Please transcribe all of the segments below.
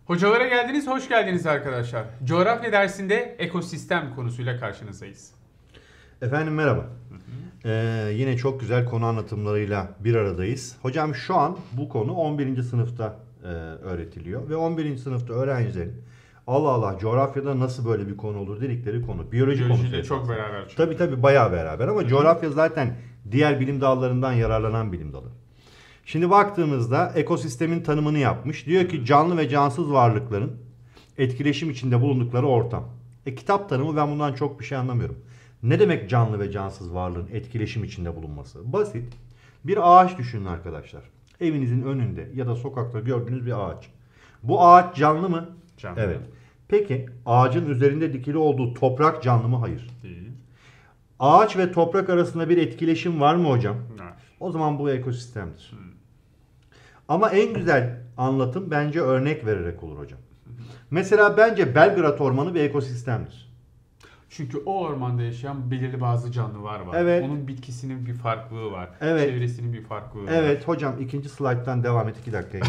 Hocalara geldiniz, hoş geldiniz arkadaşlar. Coğrafya dersinde ekosistem konusuyla karşınızdayız. Efendim merhaba. Yine çok güzel konu anlatımlarıyla bir aradayız. Hocam şu an bu konu 11. sınıfta öğretiliyor. Ve 11. sınıfta öğrencilerin Allah Allah coğrafyada nasıl böyle bir konu olur dedikleri konu. Biyoloji konusu. Biyolojiyle çok esasında. beraber çünkü. Tabii bayağı beraber ama coğrafya zaten diğer bilim dallarından yararlanan bilim dalı. Şimdi baktığımızda ekosistemin tanımını yapmış. Diyor ki canlı ve cansız varlıkların etkileşim içinde bulundukları ortam. Kitap tanımı ben bundan çok bir şey anlamıyorum. Ne demek canlı ve cansız varlığın etkileşim içinde bulunması? Basit. Bir ağaç düşünün arkadaşlar. Evinizin önünde ya da sokakta gördüğünüz bir ağaç. Bu ağaç canlı mı? Canlı. Evet. Peki ağacın üzerinde dikili olduğu toprak canlı mı? Hayır. Değil. Ağaç ve toprak arasında bir etkileşim var mı hocam? Var. O zaman bu ekosistemdir. Ama en güzel anlatım bence örnek vererek olur hocam. Mesela bence Belgrad Ormanı bir ekosistemdir. Çünkü o ormanda yaşayan belirli bazı canlılar var. Evet. Onun bitkisinin bir farklılığı var. Evet. Çevresinin bir farklılığı var. Evet hocam ikinci slayttan devam et 2 dakika.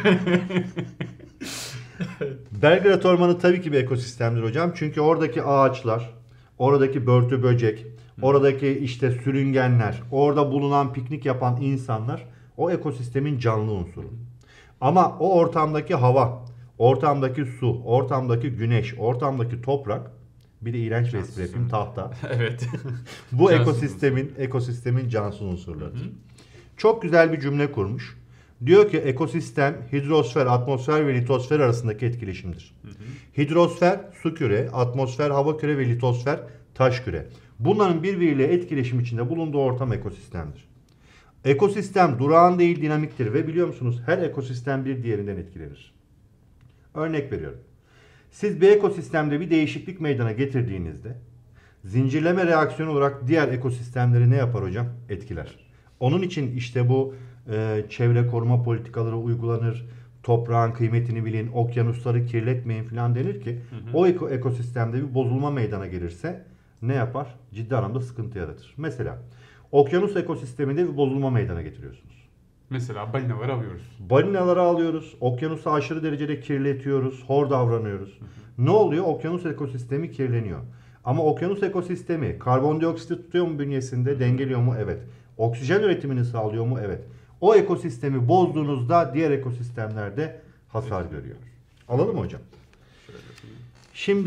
Belgrad Ormanı tabii ki bir ekosistemdir hocam. Çünkü oradaki ağaçlar, oradaki börtü böcek, oradaki işte sürüngenler, orada bulunan piknik yapan insanlar o ekosistemin canlı unsuru. Ama o ortamdaki hava, ortamdaki su, ortamdaki güneş, ortamdaki toprak, bir de iğrenç bir espri yapayım, tahta. Evet. Bu Cansız ekosistemin cansız unsurlarıdır. Çok güzel bir cümle kurmuş. Diyor ki ekosistem hidrosfer, atmosfer ve litosfer arasındaki etkileşimdir. Hidrosfer su küre, atmosfer hava küre ve litosfer taş küre. Bunların birbiriyle etkileşim içinde bulunduğu ortam ekosistemdir. Ekosistem durağan değil dinamiktir ve biliyor musunuz her ekosistem bir diğerinden etkilenir. Örnek veriyorum. Siz bir ekosistemde bir değişiklik meydana getirdiğinizde zincirleme reaksiyon olarak diğer ekosistemleri ne yapar hocam? Etkiler. Onun için işte bu çevre koruma politikaları uygulanır, toprağın kıymetini bilin, okyanusları kirletmeyin falan denir ki o ekosistemde bir bozulma meydana gelirse ne yapar? Ciddi anlamda sıkıntı yaratır. Mesela okyanus ekosisteminde bir bozulma meydana getiriyorsunuz. Mesela balinaları alıyoruz. Balinaları alıyoruz, okyanusu aşırı derecede kirletiyoruz, hor davranıyoruz. Ne oluyor? Okyanus ekosistemi kirleniyor. Ama okyanus ekosistemi karbondioksiti tutuyor mu bünyesinde, dengeliyor mu? Evet. Oksijen üretimini sağlıyor mu? Evet. O ekosistemi bozduğunuzda diğer ekosistemler de hasar görüyor. Alalım mı hocam? Şimdi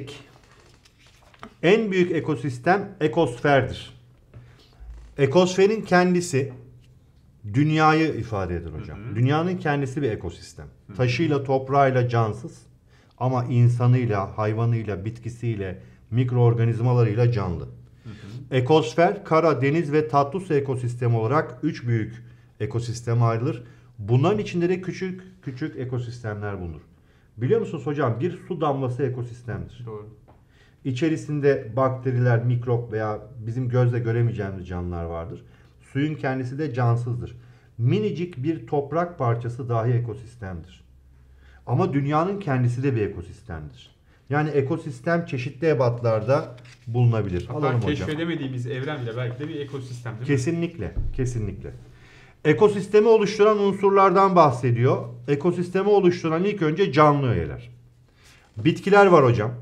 en büyük ekosistem ekosferdir. Ekosferin kendisi dünyayı ifade eder hocam. Dünyanın kendisi bir ekosistem. Taşıyla, toprağıyla cansız ama insanıyla, hayvanıyla, bitkisiyle, mikroorganizmalarıyla canlı. Ekosfer, kara, deniz ve tatlı su ekosistemi olarak 3 büyük ekosisteme ayrılır. Bunların içinde de küçük küçük ekosistemler bulunur. Biliyor musunuz hocam bir su damlası ekosistemdir. Doğru. İçerisinde bakteriler, mikrop veya bizim gözle göremeyeceğimiz canlılar vardır. Suyun kendisi de cansızdır. Minicik bir toprak parçası dahi ekosistemdir. Ama dünyanın kendisi de bir ekosistemdir. Yani ekosistem çeşitli ebatlarda bulunabilir. Hatta Alalım hocam. keşfedemediğimiz evren bile belki de bir ekosistem değil mi? Kesinlikle. Ekosistemi oluşturan unsurlardan bahsediyor. Ekosistemi oluşturan ilk önce canlı öğeler. Bitkiler var hocam.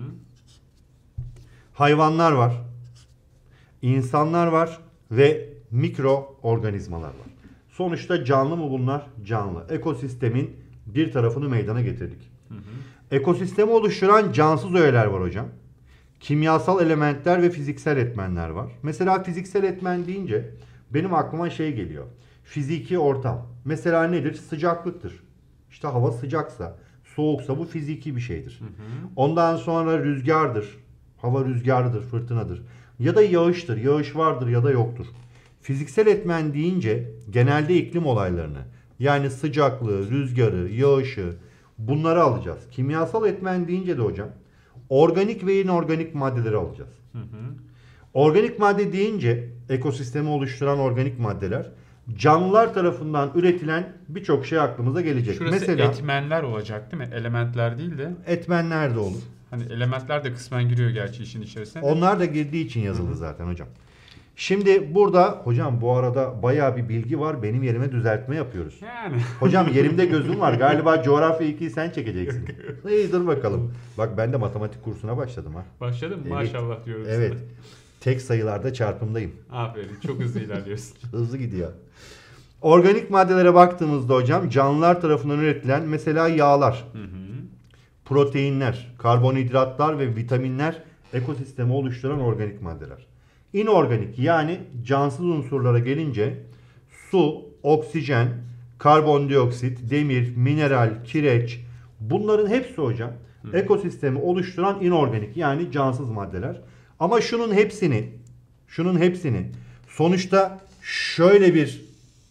Hayvanlar var. İnsanlar var ve mikroorganizmalar var. Sonuçta canlı mı bunlar? Canlı. Ekosistemin bir tarafını meydana getirdik. Ekosistemi oluşturan cansız öğeler var hocam. Kimyasal elementler ve fiziksel etmenler var. Mesela fiziksel etmen deyince benim aklıma şey geliyor. Fiziki ortam. Mesela nedir? Sıcaklıktır. İşte hava sıcaksa, soğuksa bu fiziki bir şeydir. Ondan sonra rüzgardır. Hava rüzgarıdır, fırtınadır. Ya da yağıştır. Yağış vardır ya da yoktur. Fiziksel etmen deyince genelde iklim olaylarını yani sıcaklığı, rüzgarı, yağışı bunları alacağız. Kimyasal etmen deyince de hocam organik ve inorganik maddeleri alacağız. Organik madde deyince ekosistemi oluşturan organik maddeler canlılar tarafından üretilen birçok şey aklımıza gelecek. Şurası Mesela etmenler olacak değil mi? Elementler değil de. etmenler de olur. Hani elementler de kısmen giriyor gerçi işin içerisine. Onlar da girdiği için yazıldı zaten hocam. Şimdi burada hocam bu arada bayağı bir bilgi var. Benim yerime düzeltme yapıyoruz. Yani. Hocam yerimde gözüm var. Galiba coğrafya 2'yi sen çekeceksin. İyi dur bakalım. Bak ben de matematik kursuna başladım ha. Başladın mı? Evet. Maşallah diyoruz. Evet. sana. Tek sayılarda çarpımdayım. Aferin. Çok hızlı ilerliyorsun. Hızlı gidiyor. Organik maddelere baktığımızda hocam canlılar tarafından üretilen mesela yağlar, Hı hı. proteinler, karbonhidratlar ve vitaminler ekosistemi oluşturan organik maddeler. İnorganik yani cansız unsurlara gelince su, oksijen, karbondioksit, demir, mineral, kireç bunların hepsi hocam ekosistemi oluşturan inorganik yani cansız maddeler. Ama şunun hepsini sonuçta şöyle bir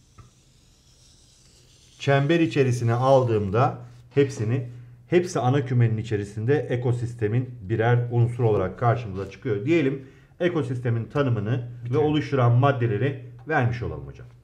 çember içerisine aldığımda hepsi ana kümenin içerisinde ekosistemin birer unsur olarak karşımıza çıkıyor. Diyelim ekosistemin tanımını ve oluşturan maddeleri vermiş olalım hocam.